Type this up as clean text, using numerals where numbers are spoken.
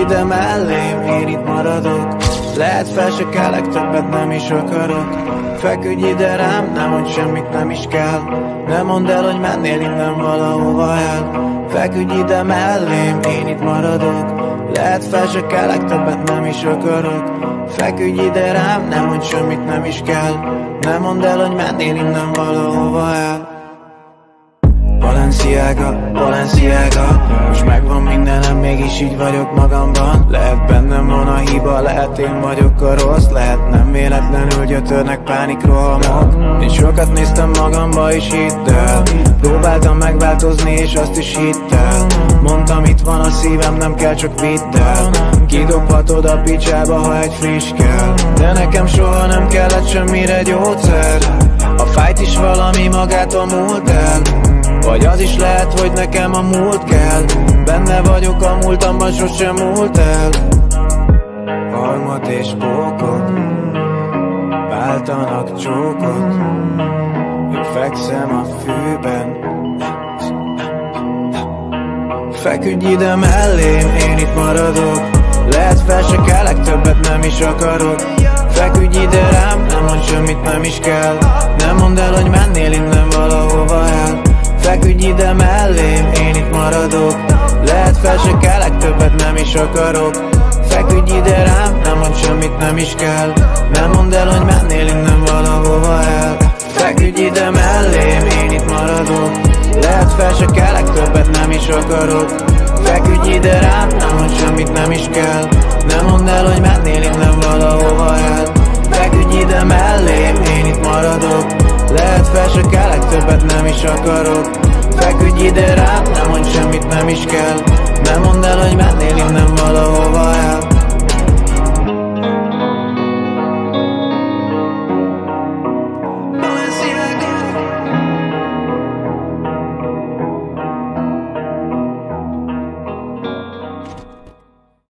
ide mellém, én itt maradok. Lehet fel se kelek, többet nem is akarok. Feküdj ide rám, nem mondd semmit, nem is kell. Nem mondd el, hogy mennél innen valahova el. Feküdj ide mellém, én itt maradok. Lehet fel se kelek, többet nem is akarok. Feküdj ide rám, nem mondd semmit, nem is kell. Nem mondd el, hogy mennél innen valahova el. Balenciaga, Balenciaga, most megvan mindenem, mégis így vagyok magamban. Lehet bennem van a hiba, lehet én vagyok a rossz. Lehet nem véletlenül gyötörnek pánikrohamok. Én sokat néztem magamba és hidd el. Próbáltam megváltozni és azt is hidd el. Mondtam itt van a szívem, nem kell csak vidd el. Kidobhatod a picsába, ha egy friss kell. De nekem soha nem kellett semmire gyógyszer. A fájt is valami magától múlt el. Vagy az is lehet, hogy nekem a múlt kell. Benne vagyok a múltamban, sosem múlt el. Harmat és pókok váltanak csókot. Én fekszem a fűben. Feküdj ide mellém, én itt maradok. Lehet fel se kelek, többet nem is akarok. Feküdj ide rám, nem mondd semmit, nem is kell. Nem mondd el, hogy mennél innen valahova el. Feküdj ide mellém, én itt maradok. Lehet fel se kelek, többet nem is akarok. Feküdj ide rám, nem mondd semmit, nem is kell. Nem mondd el, hogy mennél innen valahova el. Feküdj ide mellém, én itt maradok. Lehet fel se kelek, többet nem is akarok. Feküdj ide rám, nem mondd semmit, nem is kell. Nem mondd el, hogy mennél innen valahova el. Feküdj ide mellém, én itt maradok. Lehet fel se kelek, többet nem is akarok. Feküdj ide rám, nem mondd semmit, nem is kell. Nem mondd el, hogy mennél innen valahova el.